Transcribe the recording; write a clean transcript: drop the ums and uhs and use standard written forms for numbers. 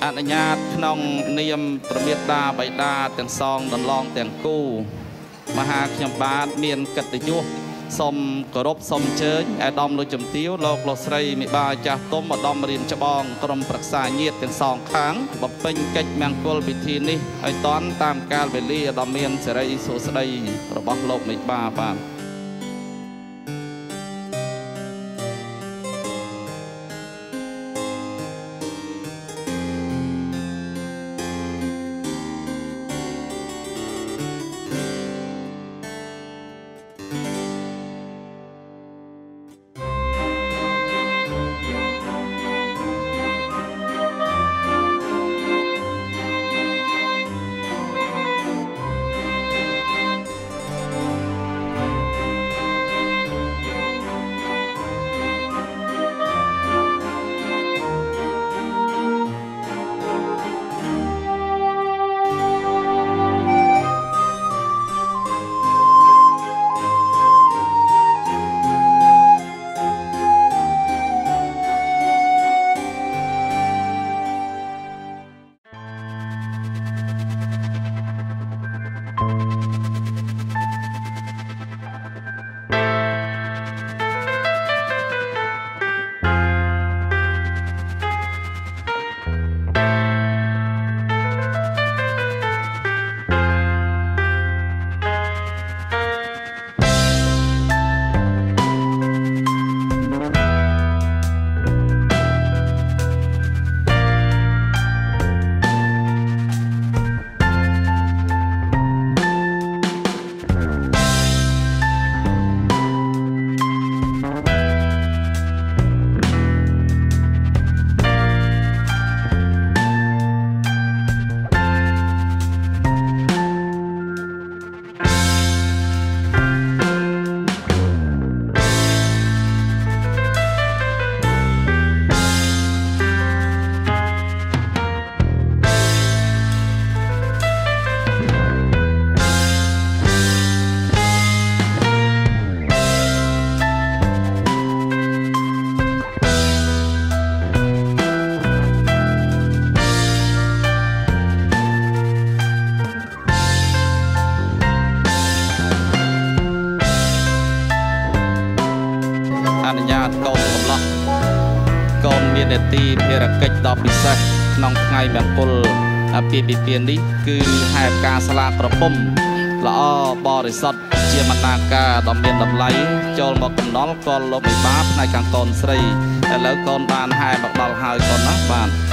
អនុញ្ញាតក្នុងនាមប្រមេតាបៃតាទាំងសងដន្លងទាំងគូមហាខ្ញុំបាទមានកិត្តិយសសូមគោរពសូមអញ្ជើញអាដាមលោកជំទាវលោកលោកស្រីមេបាចាស់ទុំអាដាមរៀនច្បងក្រុមប្រឹក្សាញាតិទាំងសងខាងបំពេញកិច្ចមង្គលពិធីនេះឲ្យតាន់តាមកាលវេលាអាដាមមានសេរីសុស្ដីរបស់លោកមេបាបាទទីភារកិច្ចដ៏ពិសេសក្នុងថ្ងៃមង្គលពីពីពៀននេះគឺហេតុការស្លាក្រពុំល្អបរិសុទ្ធជាមនាការដ៏មានតម្លៃចូលមកកំណល់កលលោកមេបាផ្នែកខាងកូនស្រីឥឡូវកូនបានហែមកដល់ហើយកូនណាបាទ